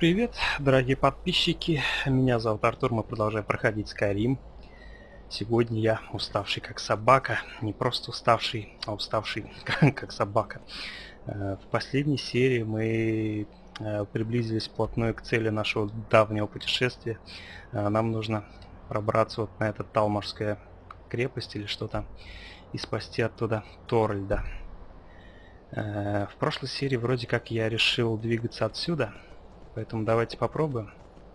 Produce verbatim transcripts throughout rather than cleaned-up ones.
Привет, дорогие подписчики, меня зовут Артур, мы продолжаем проходить Skyrim. Сегодня я уставший как собака, не просто уставший, а уставший как собака. В последней серии мы приблизились вплотную к цели нашего давнего путешествия. Нам нужно пробраться вот на эту Талморскую крепость или что-то и спасти оттуда Торальда. В прошлой серии вроде как я решил двигаться отсюда. Поэтому давайте попробуем.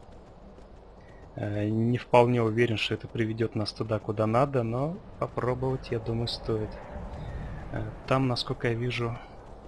Не вполне уверен, что это приведет нас туда, куда надо, но попробовать, я думаю, стоит. Там, насколько я вижу...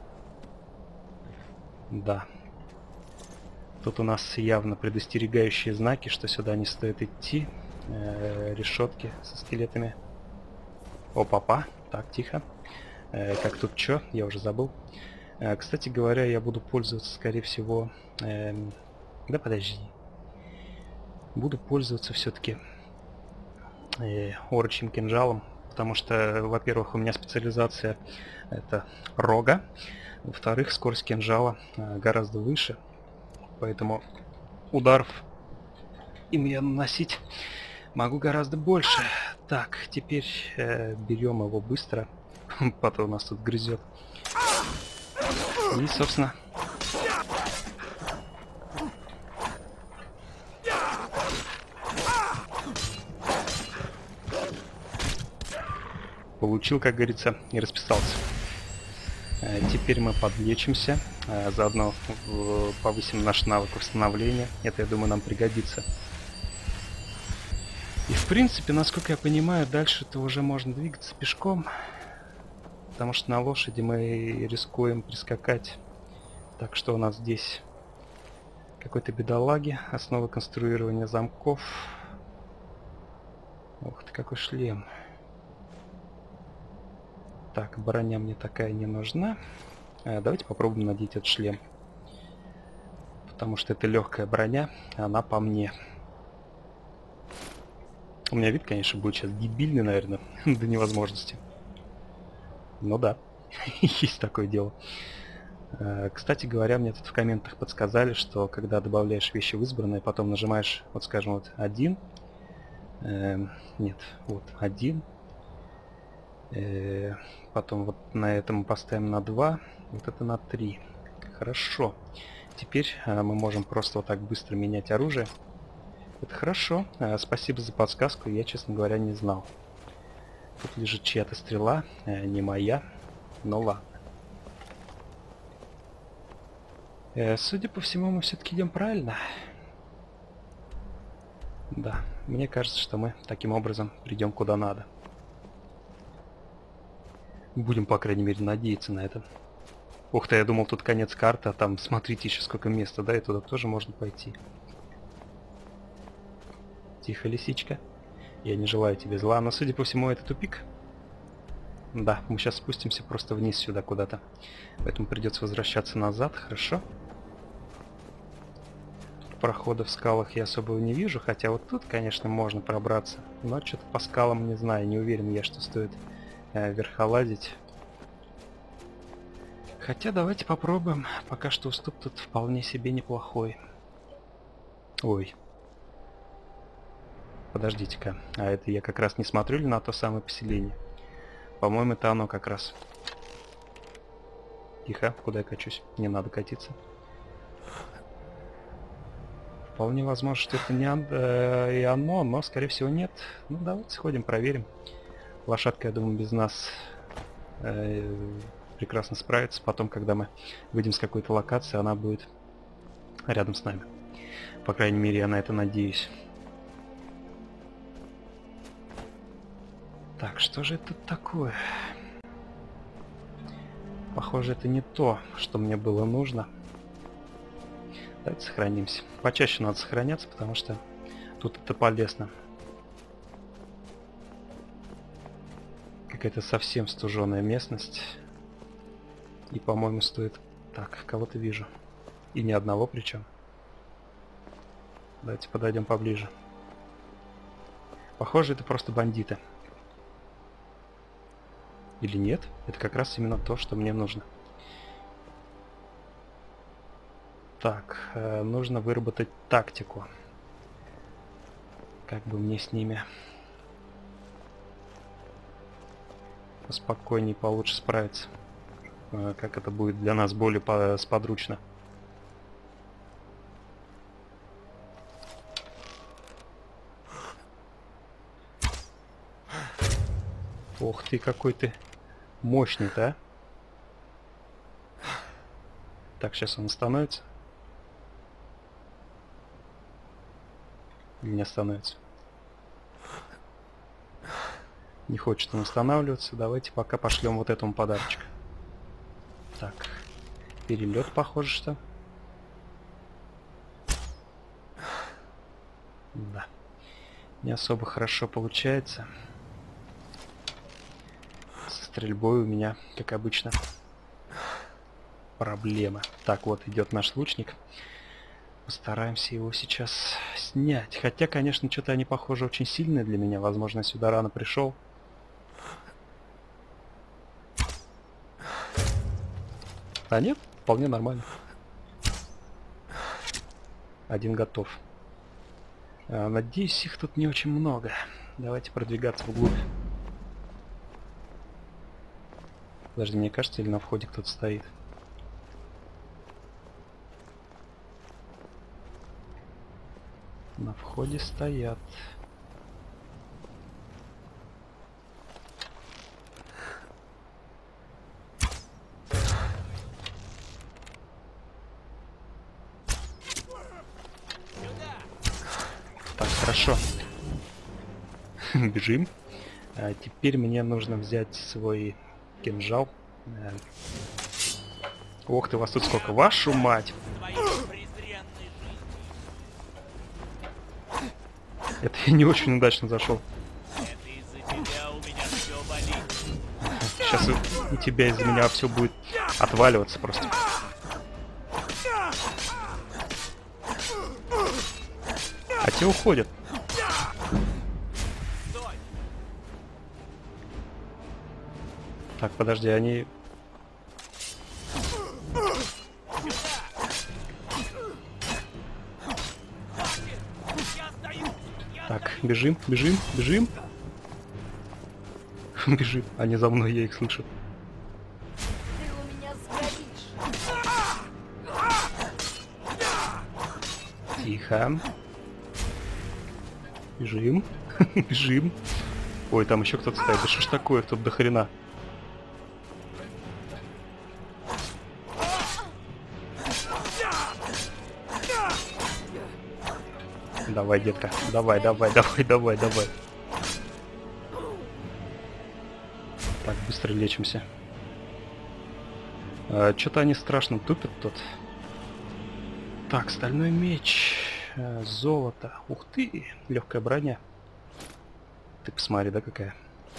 Да. Тут у нас явно предостерегающие знаки, что сюда не стоит идти. Решетки со скелетами. О-папа. Так, тихо. Как тут чё? Я уже забыл. Кстати говоря, я буду пользоваться, скорее всего... Эм... Да подожди. Буду пользоваться все-таки э, орочьим кинжалом, потому что, во-первых, у меня специализация это рога, во-вторых, скорость кинжала э, гораздо выше, поэтому ударов им я наносить могу гораздо больше. Так, теперь э, берем его быстро, потом нас тут грызет. И, собственно... Получил, как говорится, и расписался. Теперь мы подлечимся, заодно повысим наш навык восстановления. Это, я думаю, нам пригодится. И, в принципе, насколько я понимаю, дальше-то уже можно двигаться пешком. Потому что на лошади мы рискуем прискакать. Так что у нас здесь какой-то бедолаги, основы конструирования замков. Ух ты, какой шлем. Так, броня мне такая не нужна. А, давайте попробуем надеть этот шлем. Потому что это легкая броня, она по мне. У меня вид, конечно, будет сейчас дебильный, наверное, до невозможности. Ну да, есть такое дело. А, кстати говоря, мне тут в комментах подсказали, что когда добавляешь вещи в избранное, потом нажимаешь, вот скажем, вот один. Э, нет, вот один. Э, потом вот на этом поставим на два, вот это на три. Хорошо. Теперь э, мы можем просто вот так быстро менять оружие. Это хорошо. Э, спасибо за подсказку, я, честно говоря, не знал. Тут лежит чья-то стрела, э, не моя, но ладно. Э, судя по всему, мы все-таки идем правильно. Да, мне кажется, что мы таким образом придем куда надо. Будем, по крайней мере, надеяться на это. Ух ты, я думал, тут конец карты, а там, смотрите, еще сколько места, да, и туда тоже можно пойти. Тихо, лисичка. Я не желаю тебе зла, но, судя по всему, это тупик. Да, мы сейчас спустимся просто вниз сюда куда-то. Поэтому придется возвращаться назад, хорошо. Тут прохода в скалах я особо не вижу, хотя вот тут, конечно, можно пробраться. Но что-то по скалам, не знаю, не уверен я, что стоит... верхолазить. Хотя давайте попробуем. Пока что уступ тут вполне себе неплохой. Ой. Подождите-ка. А это я как раз не смотрю ли на то самое поселение? По-моему, это оно как раз. Тихо, куда я качусь? Не надо катиться. Вполне возможно, что это не э, и оно, но скорее всего нет. Ну давайте сходим, проверим. Лошадка, я думаю, без нас э, прекрасно справится. Потом, когда мы выйдем с какой-то локации, она будет рядом с нами. По крайней мере, я на это надеюсь. Так, что же это такое? Похоже, это не то, что мне было нужно. Давайте сохранимся. Почаще надо сохраняться, потому что тут это полезно. Какая-то совсем стуженная местность. И, по-моему, стоит... Так, кого-то вижу. И ни одного причем. Давайте подойдем поближе. Похоже, это просто бандиты. Или нет? Это как раз именно то, что мне нужно. Так, э, нужно выработать тактику. Как бы мне с ними поспокойнее, получше справиться. Э, как это будет для нас более по сподручно. Ох ты, какой ты мощный-то, а. Так, сейчас он остановится. Или не остановится? Не хочет он останавливаться. Давайте пока пошлем вот этому подарочек. Так, перелет, похоже, что. Да. Не особо хорошо получается. Со стрельбой у меня, как обычно, проблемы. Так, вот идет наш лучник. Постараемся его сейчас снять. Хотя, конечно, что-то они, похоже, очень сильные для меня. Возможно, я сюда рано пришел. А нет, вполне нормально. Один готов. А, надеюсь, их тут не очень много. Давайте продвигаться вглубь. Подожди, мне кажется, или на входе кто-то стоит? На входе стоят. Так, хорошо. Бежим. А теперь мне нужно взять свой кинжал. Ох ты, вас тут сколько. Вашу мать! Это я не очень удачно зашел. Сейчас у тебя из-за меня все будет отваливаться просто. А те уходят. Так, подожди, они... Так, бежим, бежим, бежим. Бежим, они за мной, я их слышу. Ты у меня сгоришь. Тихо. Бежим, бежим. Ой, там еще кто-то стоит. Да что ж такое, тут до хрена. Давай, детка. Давай, давай, давай, давай, давай. Так, быстро лечимся. А, что-то они страшно тупят тут. Так, стальной меч. А, золото. Ух ты, легкая броня. Ты посмотри, да, какая.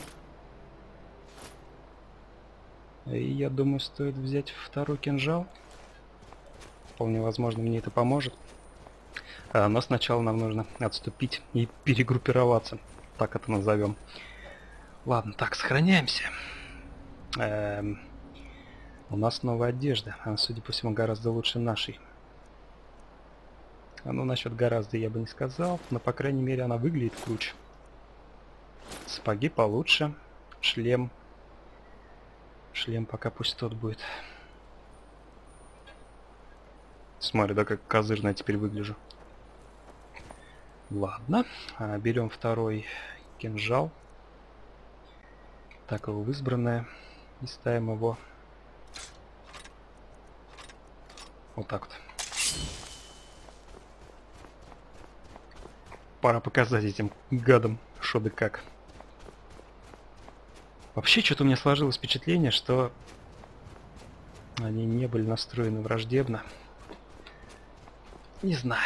И я думаю, стоит взять второй кинжал. Вполне возможно, мне это поможет. А, но сначала нам нужно отступить и перегруппироваться. Так это назовем. Ладно, так, сохраняемся. Эм, у нас новая одежда. Она, судя по всему, гораздо лучше нашей. А ну, насчет гораздо я бы не сказал. Но, по крайней мере, она выглядит круче. Сапоги получше. Шлем. Шлем пока пусть тот будет. Смотри, да, как козырно я теперь выгляжу. Ладно. А, берем второй кинжал. Так, его в избранное. И ставим его вот так вот. Пора показать этим гадам, шо да как. Вообще, что-то у меня сложилось впечатление, что они не были настроены враждебно. Не знаю.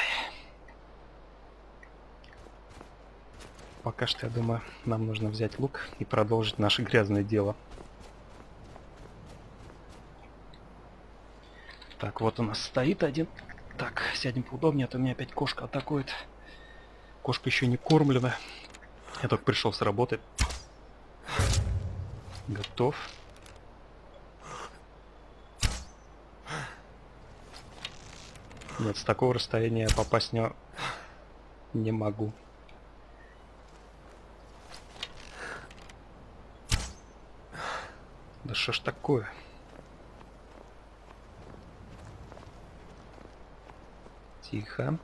Пока что, я думаю, нам нужно взять лук и продолжить наше грязное дело. Так, вот у нас стоит один. Так, сядем поудобнее, а то меня опять кошка атакует. Кошка еще не кормлена. Я только пришел с работы. Готов. Нет, с такого расстояния я попасть в него не могу. Да что ж такое? Тихо.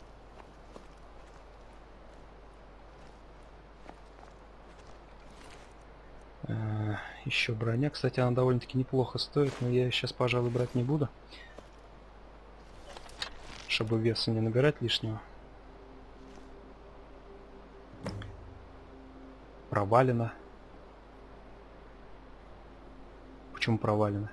А, еще броня. Кстати, она довольно-таки неплохо стоит, но я ее сейчас, пожалуй, брать не буду. Чтобы веса не набирать лишнего. Провалено. Почему провалено?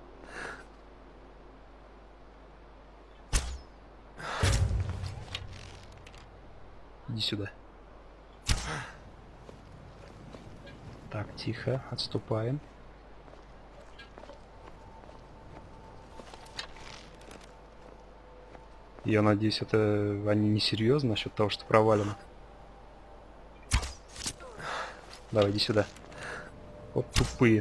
Иди сюда. Так, тихо, отступаем. Я надеюсь, это они не серьезно насчет того, что провалено. Давай, иди сюда. Вот тупые.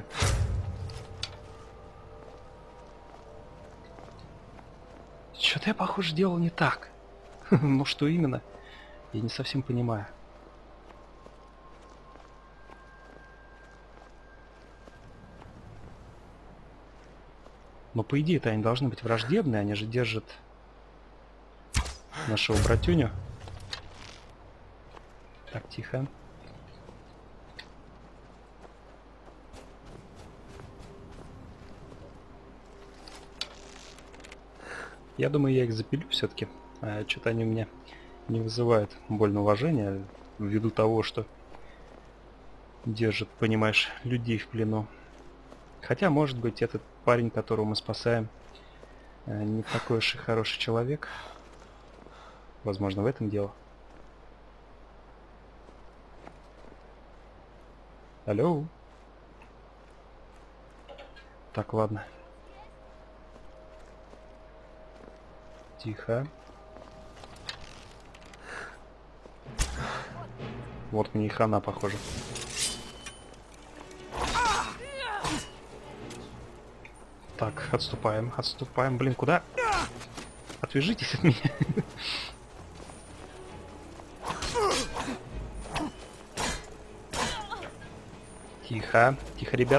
Что-то я, похоже, делал не так. Ну что именно? Я не совсем понимаю. Но по идее-то они должны быть враждебные, они же держат нашего братюню. Так, тихо. Я думаю, я их запилю все-таки. А, что-то они у меня не вызывают больно уважения, ввиду того, что держат, понимаешь, людей в плену. Хотя, может быть, этот парень, которого мы спасаем, не такой уж и хороший человек. Возможно, в этом дело. Алло. Так, ладно. Тихо. Вот мне и хана, похоже. Так, отступаем, отступаем. Блин, куда? Отвяжитесь от меня. Тихо, тихо, ребят.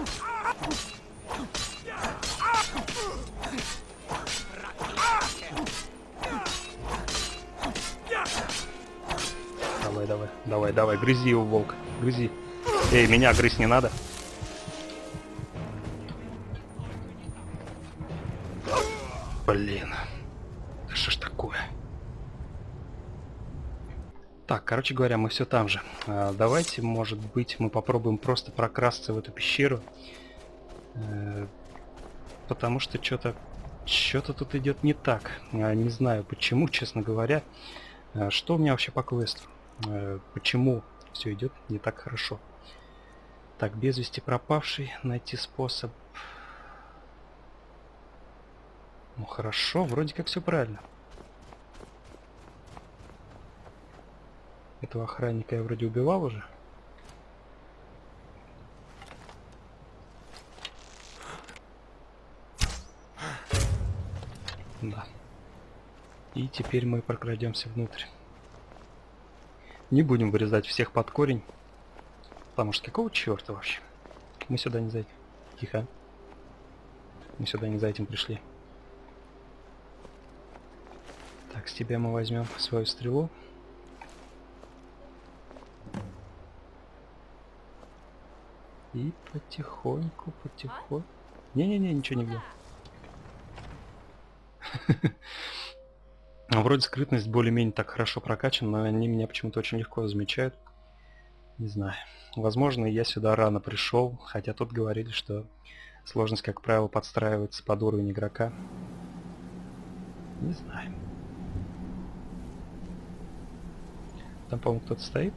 Давай, давай, давай, давай, грызи его, волк, грызи. Эй, меня грызть не надо. Блин, что ж такое? Так, короче говоря, мы все там же. А, давайте, может быть, мы попробуем просто прокрасться в эту пещеру. Э, потому что что-то что-то тут идет не так. А, не знаю почему, честно говоря. А, что у меня вообще по квесту? А, почему все идет не так хорошо? Так, без вести пропавший, найти способ. Ну хорошо, вроде как все правильно. Этого охранника я вроде убивал уже. Да. И теперь мы прокрадемся внутрь. Не будем вырезать всех под корень. Потому что какого черта вообще? Мы сюда не за этим. Тихо. Мы сюда не за этим пришли. Так, с тебя мы возьмем свою стрелу. И потихоньку, потихоньку... Не-не-не, ничего не бью. Вроде скрытность более-менее так хорошо прокачана, но они меня почему-то очень легко замечают. Не знаю. Возможно, я сюда рано пришел, хотя тут говорили, что сложность, как правило, подстраивается под уровень игрока. Не знаю. Там, по-моему, кто-то стоит.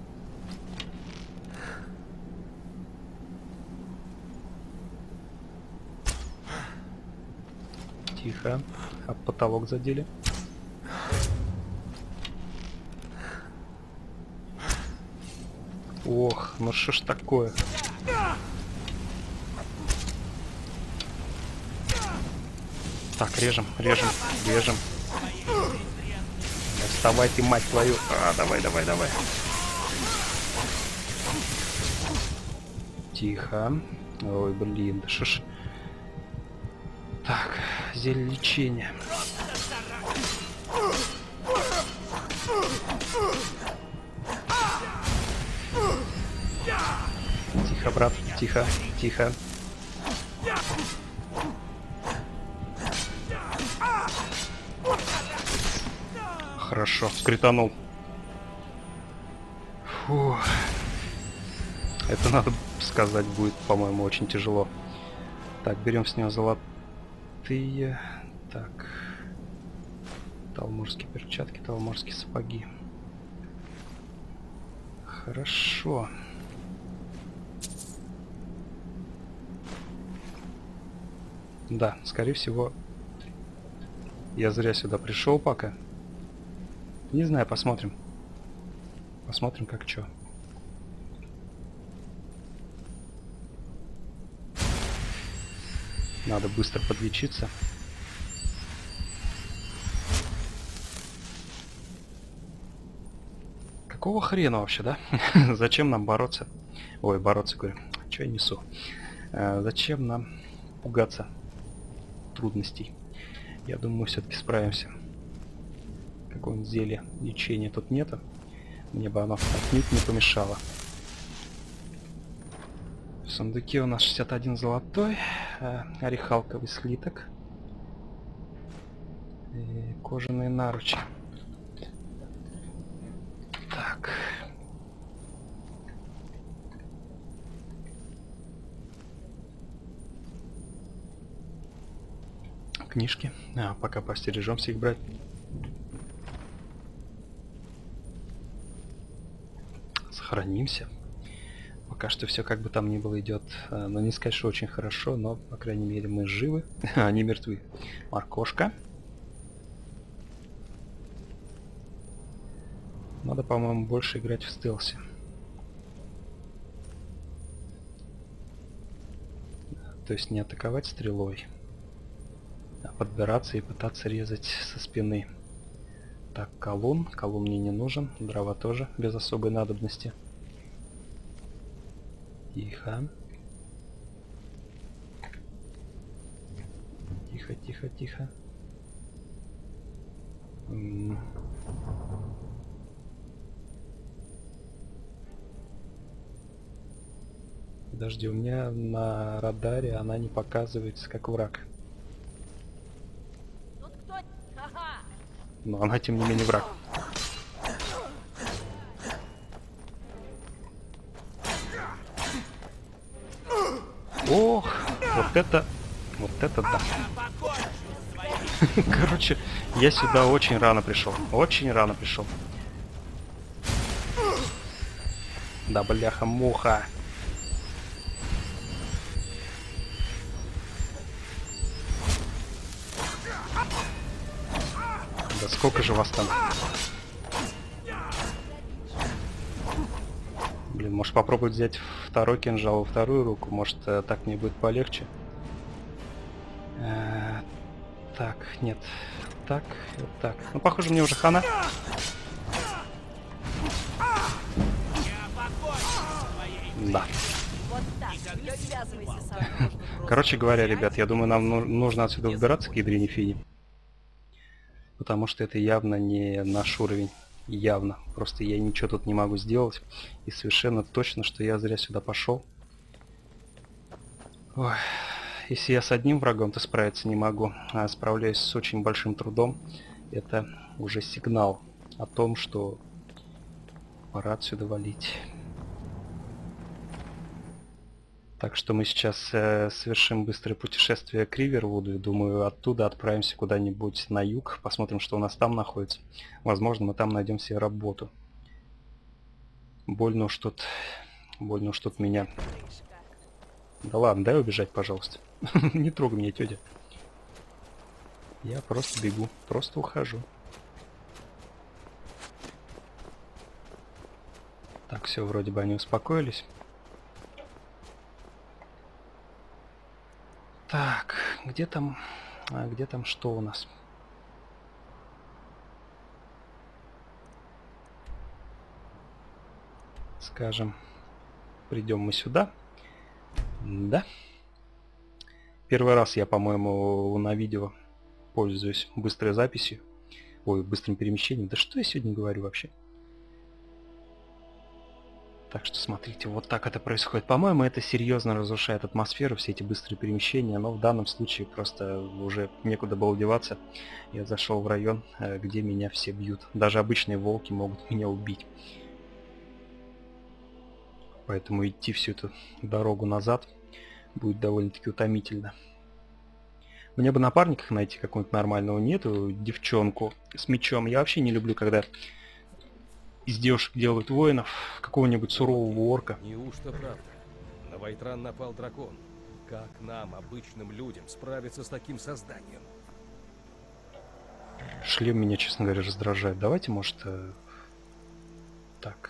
Тихо. А потолок задели. Ох, ну что ж такое? Так, режем, режем, режем. Вставай ты, мать твою. А, давай, давай, давай. Тихо. Ой, блин, да шо ж. Так, зелье лечения. Тихо, брат, тихо, тихо. Хорошо, скританул. Фу. Это надо сказать будет, по-моему, очень тяжело. Так, берем с него золотые. Так. Талморские перчатки, талморские сапоги. Хорошо. Да, скорее всего, я зря сюда пришел пока. Не знаю, посмотрим. Посмотрим, как что. Надо быстро подлечиться. Какого хрена вообще, да? Зачем нам бороться? Ой, бороться, говорю. Что я несу? А, зачем нам пугаться трудностей? Я думаю, мы все-таки справимся. Какого-нибудь зелья лечения тут нету. Мне бы оно отнюдь не помешало. В сундуке у нас шестьдесят один золотой, э, орехалковый слиток и кожаные наручи. Так. Книжки. А, пока постережемся их брать. Сохранимся. Пока что все как бы там ни было идет, но не сказать, что очень хорошо, но, по крайней мере, мы живы, они мертвы. Моркошка. Надо, по-моему, больше играть в стелсе. То есть не атаковать стрелой, а подбираться и пытаться резать со спины. Так, колун. Колун мне не нужен. Дрова тоже без особой надобности. Тихо. Тихо, тихо, тихо. М-м. Подожди, у меня на радаре она не показывается как враг. Тут кто? Ага. Но она, тем не менее, враг. Ох, вот это, вот это да. Короче, я сюда очень рано пришел. Очень рано пришел. Да, бляха-муха. Да сколько же вас там? Блин, может попробовать взять второй кинжал во вторую руку? Может, э, так мне будет полегче? Э, так, нет. Так, вот так. Ну, похоже, мне уже хана. Да. Вот так. Не связывайся со мной. Короче говоря, ребят, я думаю, нам ну- нужно отсюда выбираться к ядрине фини. Потому что это явно не наш уровень. Явно. Просто я ничего тут не могу сделать. И совершенно точно, что я зря сюда пошел. Ой. Если я с одним врагом-то справиться не могу, а справляюсь с очень большим трудом, это уже сигнал о том, что пора отсюда валить. Так что мы сейчас э, совершим быстрое путешествие к Ривервуду и, думаю, оттуда отправимся куда-нибудь на юг, посмотрим, что у нас там находится. Возможно, мы там найдем себе работу. Больно уж тут, больно уж тут меня. Да ладно, дай убежать, пожалуйста. Не трогай меня, тетя. Я просто бегу, просто ухожу. Так, все, вроде бы они успокоились. Так, где там, а, где там что у нас? скажем. Придем мы сюда. Да. Первый раз я, по-моему, на видео пользуюсь быстрой записью. Ой, быстрым перемещением. Да что я сегодня говорю вообще? Так что смотрите, вот так это происходит. По-моему, это серьезно разрушает атмосферу, все эти быстрые перемещения, но в данном случае просто уже некуда было деваться. Я зашел в район, где меня все бьют. Даже обычные волки могут меня убить. Поэтому идти всю эту дорогу назад будет довольно-таки утомительно. Мне бы напарников найти какого-нибудь нормального. Нету девчонку с мечом. Я вообще не люблю, когда из девушек делают воинов, какого-нибудь сурового орка. Неужто правда? На Вайтран напал дракон. Как нам, обычным людям, справиться с таким созданием? Шлем меня, честно говоря, раздражает. Давайте, может, э... так.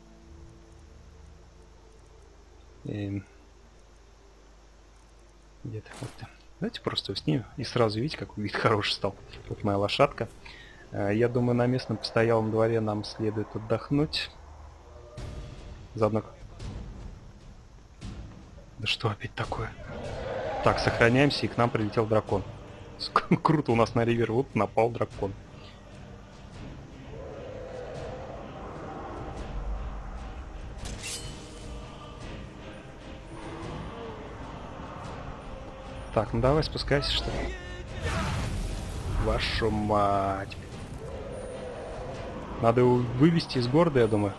Эм... Где-то вот. Давайте просто снимем и сразу видите, какой вид хороший стал. Вот моя лошадка. Я думаю, на местном постоялом дворе нам следует отдохнуть. Заодно... Да что опять такое? Так, сохраняемся, и к нам прилетел дракон. Круто, у нас на ривер вот напал дракон. Так, ну давай спускайся, что ли. Вашу мать. Надо его вывести из города, я думаю.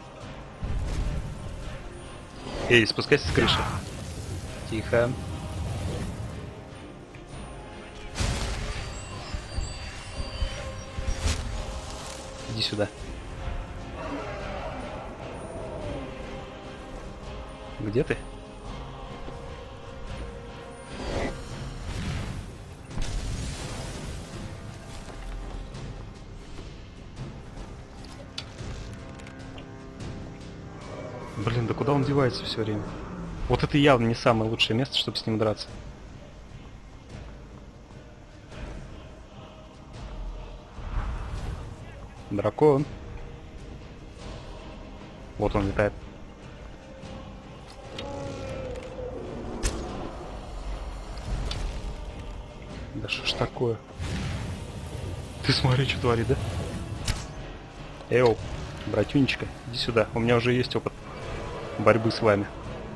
Эй, спускайся с крыши. Тихо. Иди сюда. Где ты? Блин, да куда он девается все время? Вот это явно не самое лучшее место, чтобы с ним драться. Дракон. Вот он летает. Да что ж такое? Ты смотри, что творит, да? Эу, братюнечка, иди сюда. У меня уже есть опыт борьбы с вами.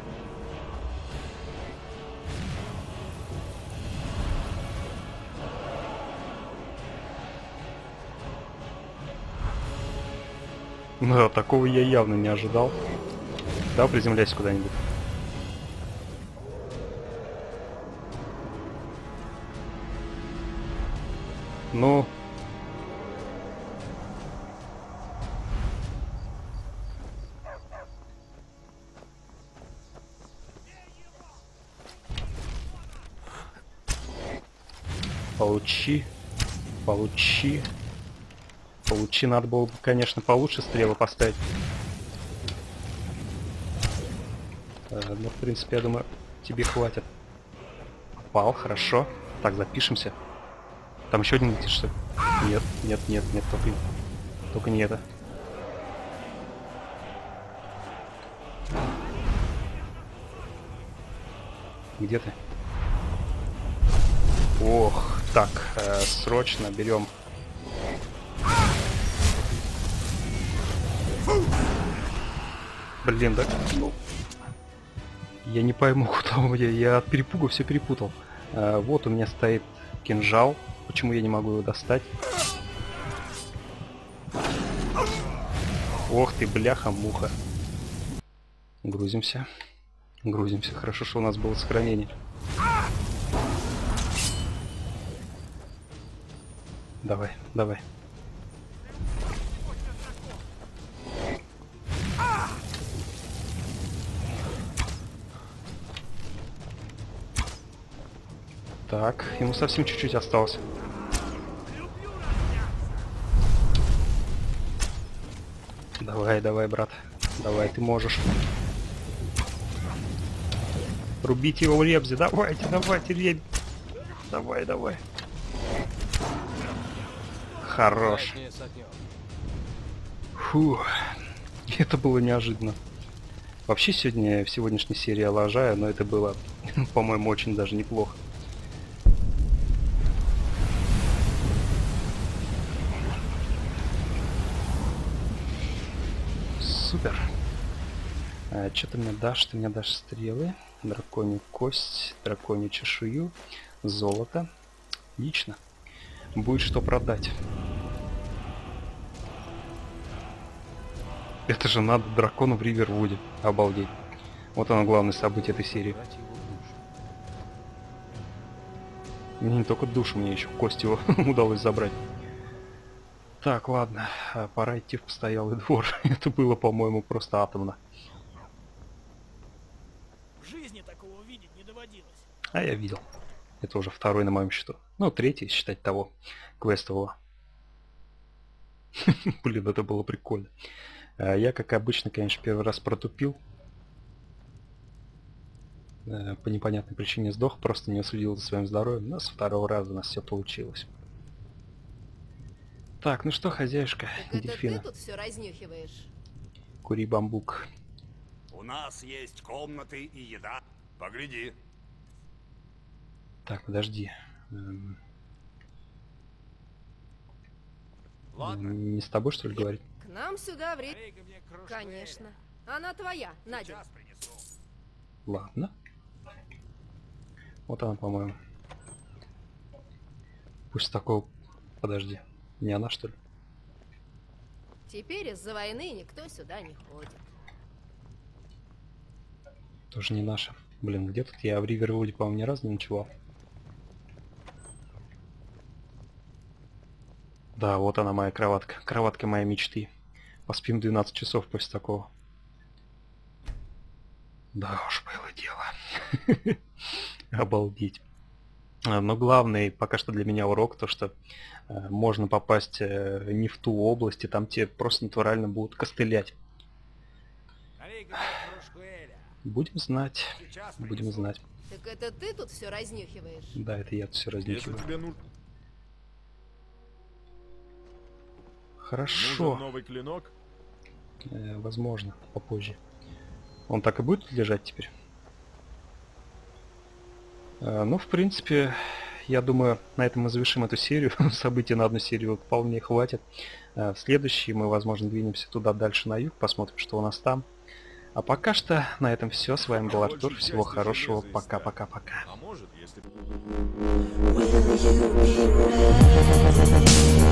Да, такого я явно не ожидал. Да, приземляйся куда-нибудь. Ну... Получи. Получи. Получи. Надо было бы, конечно, получше стрелы поставить. Э, ну, в принципе, я думаю, тебе хватит. Попал, хорошо. Так, запишемся. Там еще один летит, что ли? Нет, нет, нет, нет, только, только не это. Где ты? Ох. Так, э, срочно берем. Блин, да? Я не пойму, куда я, я от перепуга все перепутал. Э, вот у меня стоит кинжал. Почему я не могу его достать? Ох ты, бляха-муха. Грузимся. Грузимся. Хорошо, что у нас было сохранение. Давай, давай. Так, ему совсем чуть-чуть осталось. Давай, давай, брат. Давай, ты можешь. Рубите его в ребзе. Давайте, давайте, реб. Давай, давай. Хорош. Фу. Это было неожиданно. Вообще сегодня, в сегодняшней серии я лажаю, но это было, по-моему, очень даже неплохо. Супер. А, что ты мне дашь? Ты мне дашь стрелы, драконью кость, драконью чешую, золото. Отлично. Будет что продать. Это же надо дракону в Ривервуде. Обалдеть. Вот оно главное событие этой серии. Мне не только душу, мне еще кость его удалось забрать. Так, ладно. Пора идти в постоялый двор. Это было, по-моему, просто атомно. В жизни такого видеть не доводилось. А я видел. Это уже второй на моем счету. Ну, третий, считать того квестового. Блин, это было прикольно. Я, как обычно, конечно, первый раз протупил. По непонятной причине сдох, просто не уследил за своим здоровьем. Но с второго раза у нас все получилось. Так, ну что, хозяюшка, Так дельфина. это ты тут все разнюхиваешь? Кури бамбук. У нас есть комнаты и еда. Погляди. Так, подожди. Эм, Ладно. Не с тобой, что ли, говорить? К нам сюда в Ри... Налей-ка мне кружку Конечно. эля. Она твоя, Надя. Сейчас принесу. Ладно. Вот она, по-моему. Пусть такого... Подожди. Не она, что ли? Теперь из-за войны никто сюда не ходит. Тоже не наша. Блин, где тут я в Ривервуде, по-моему, ни разу не ночевал. Да, вот она, моя кроватка. Кроватка моей мечты. Поспим двенадцать часов после такого. Да уж, было дело. Обалдеть. Но главный пока что для меня урок, то что э, можно попасть э, не в ту область, и там тебе просто натурально будут костылять. Налей-ка мне кружку эля. Будем знать. Сейчас Будем принесу. знать. Так это ты тут все разнюхиваешь? Да, это я все Если разнюхиваю. тебе нужен Хорошо. новый клинок, Э, возможно, попозже. Он так и будет тут лежать теперь? Э, ну, в принципе, я думаю, на этом мы завершим эту серию. Событий на одну серию вполне хватит. Э, в следующий мы, возможно, двинемся туда дальше на юг, посмотрим, что у нас там. А пока что на этом все. С вами был Артур. Всего хорошего. Пока-пока-пока. а может, если... Will you be ready?